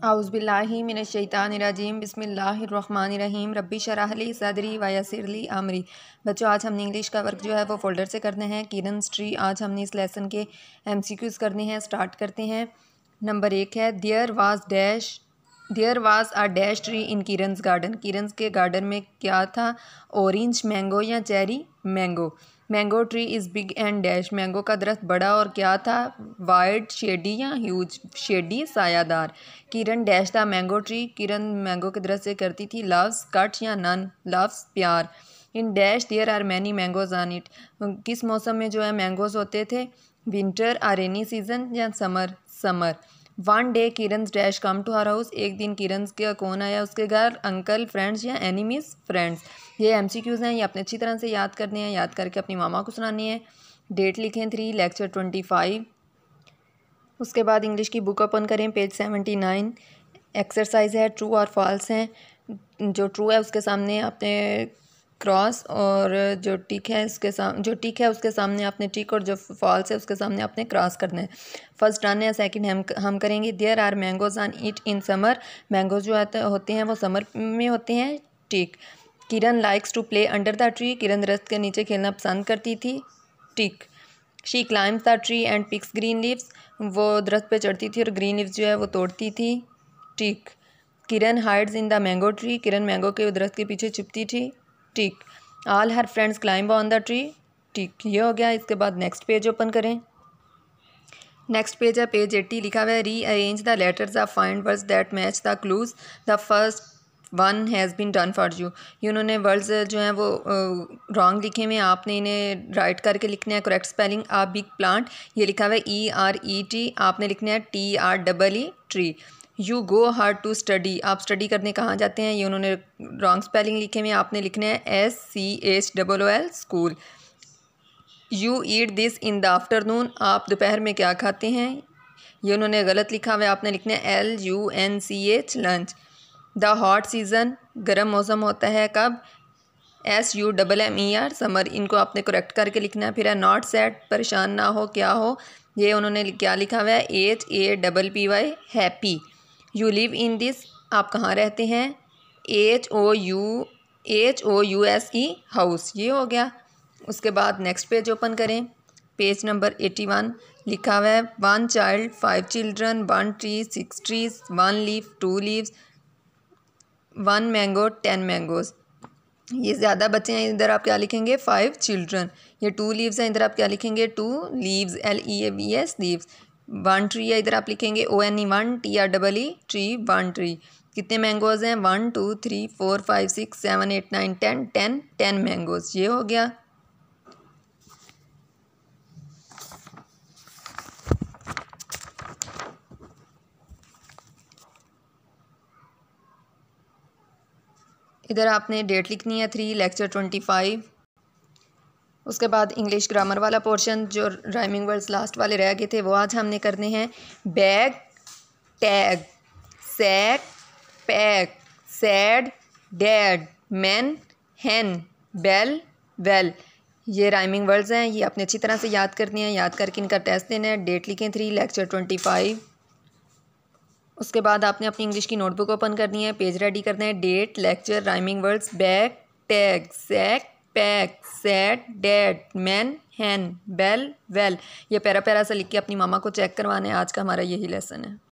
आउज़ुबिल्लाहि मिनश्शैतानिर्रजीम बिस्मिल्लाहिर्रहमानिर्रहीम रब्बी शरह ली सदरी व यस्सिर ली अमरी। बच्चों, आज हमने इंग्लिश का वर्क जो है वो फ़ोल्डर से करना है। किरन्स ट्री। आज हमने इस लेसन के MCQs करने हैं। स्टार्ट करते हैं। नंबर 1 है there was a dash tree in Kiran's garden. Kiran's के गार्डन में क्या था? ऑरेंज, मैंगो या cherry? Mango. Mango tree is big and dash. Mango का दरख्त बड़ा और क्या था? वाइड, शेडी या ह्यूज? शेडी, सायादार। Kiran dash the mango tree. Kiran mango के दरख्त से करती थी लव्स, कट या नन? लव्स, प्यार। In dash there are many mangoes on it. किस मौसम में जो है मैंगोज होते थे? विंटर, आ रेनी सीजन या summer? Summer. One day Kiran's dash come to her house. एक दिन किरन्स का कौन आया उसके घर? अंकल, फ्रेंड्स या एनिमीज? फ्रेंड्स। ये MCQs हैं, ये अपने अच्छी तरह से याद करने हैं। याद करके अपनी मामा को सुनानी है। डेट लिखें 3 लेक्चर 25। उसके बाद इंग्लिश की बुक ओपन करें, पेज 79। एक्सरसाइज है, ट्रू और फॉल्स हैं। जो ट्रू है उसके सामने आपने क्रॉस और जो टिक है उसके सामने आपने टिक और जो फॉल्स है उसके सामने आपने क्रॉस करना है। फर्स्ट डन है, सेकंड हम करेंगे। There are mangoes on it in summer. Mangoes जो होते हैं वो समर में होते हैं। Tick. Kiran likes to play under the tree. Kiran दरख्त के नीचे खेलना पसंद करती थी। Tick. She climbs the tree and picks green leaves. वो दरख्त पे चढ़ती थी और ग्रीन लीव्स जो है वो तोड़ती थी। Tick. Kiran hides in the mango tree. Kiran mango के दरख्त के पीछे छुपती थी। Tick. All her friends climb on the tree. Tick. ये हो गया। इसके बाद नेक्स्ट पेज ओपन करें। नेक्स्ट पेज है, पेज 80। लिखा हुआ है rearrange the letters of find words that match the clues. The first one has been done for you. ये उन्होंने वर्ड्स जो हैं वो रॉन्ग लिखे हुए हैं, आपने इन्हें राइट करके लिखना है। Correct spelling a big plant, ये लिखा हुआ है ERET, आपने लिखना है TREE tree. You go hard to study, आप स्टडी करने कहाँ जाते हैं, ये उन्होंने रॉन्ग स्पेलिंग लिखे हुए हैं, आपने लिखना है SCHOOL school. You eat this in the afternoon, आप दोपहर में क्या खाते हैं, ये उन्होंने गलत लिखा हुआ है, आपने लिखना है LUNCH lunch. The hot season, गर्म मौसम होता है कब? SUMMER समर, इनको आपने करेक्ट करके लिखना है। फिर है नॉट सैड, परेशान ना हो, क्या हो, ये उन्होंने क्या लिखा हुआ है? HAPPY happy. You live in this, आप कहाँ रहते हैं? HOUSE हाउस, ये हो गया। उसके बाद नेक्स्ट पेज ओपन करें, पेज नंबर 81। लिखा हुआ है 1 child 5 children 1 tree 6 trees 1 leaf 2 leaves 1 mango 10 mangoes. ये ज़्यादा बच्चे हैं, इधर आप क्या लिखेंगे? 5 चिल्ड्रन। ये 2 लीव्स हैं, इधर आप क्या लिखेंगे? 2 लीव्स LEAVES लीव्स। 1 ट्री है, इधर आप लिखेंगे ONE 1 TREE ट्री 1 ट्री। कितने मैंगोज़ हैं? 1 2 3 4 5 6 7 8 9 10 मैंगोज़। ये हो गया। इधर आपने डेट लिखनी है 3 लेक्चर 25। उसके बाद इंग्लिश ग्रामर वाला पोर्शन, जो राइमिंग वर्ड्स लास्ट वाले रह गए थे वो आज हमने करने हैं। Bag, tag, sack, pack, sad, dad, man, hen, bell, well. ये राइमिंग वर्ड्स हैं, ये आपने अच्छी तरह से याद करनी है। याद करके इनका टेस्ट देना है। डेट लिखें 3 लेक्चर 25। उसके बाद आपने अपनी इंग्लिश की नोटबुक ओपन करनी है, पेज रेडी करना है। Date, lecture, rhyming words, bag, tag, sack, pack, sad, dad, man, hen, bell, well. ये पैरा पैरा सा लिख के अपनी मामा को चेक करवाना है। आज का हमारा यही लेसन है।